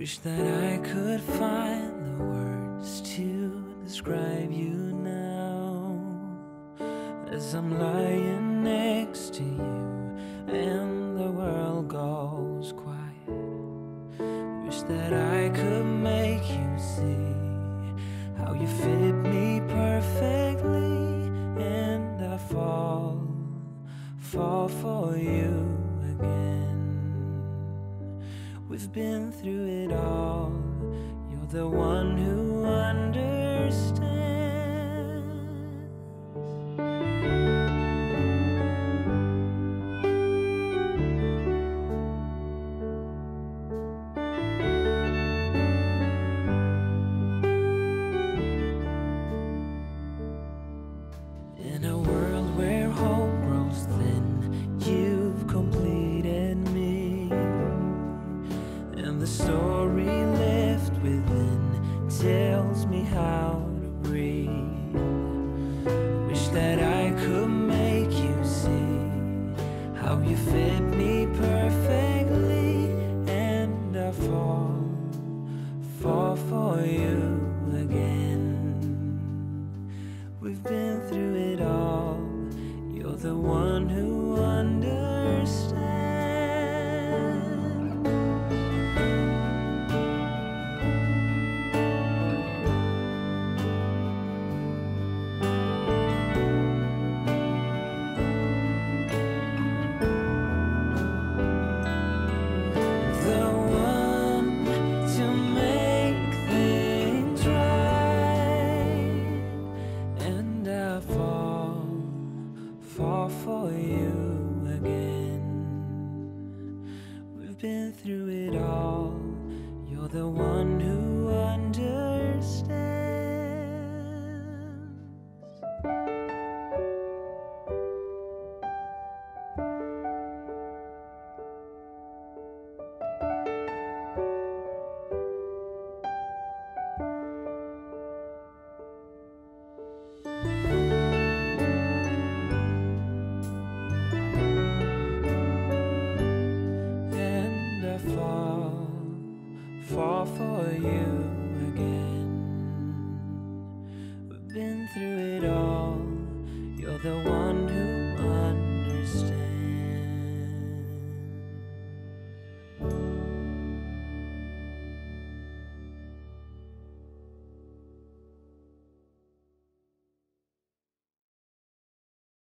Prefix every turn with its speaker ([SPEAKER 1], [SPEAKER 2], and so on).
[SPEAKER 1] Wish that I could find the words to describe you now, as I'm lying next to you and the world goes quiet. Wish that I could make you see how you fit me perfectly, and I fall for you again. We've been through it all. You're the one who understands. In a world where hope grows thin, you've completed me, and the story left within tells me how to breathe. Wish that I could make you see how you fit me perfectly, and I fall for you again. We've been through it all. You're the one who understands. Fall for you again. We've been through it all. You're the one who understands. Fall for you again. We've been through it all. You're the one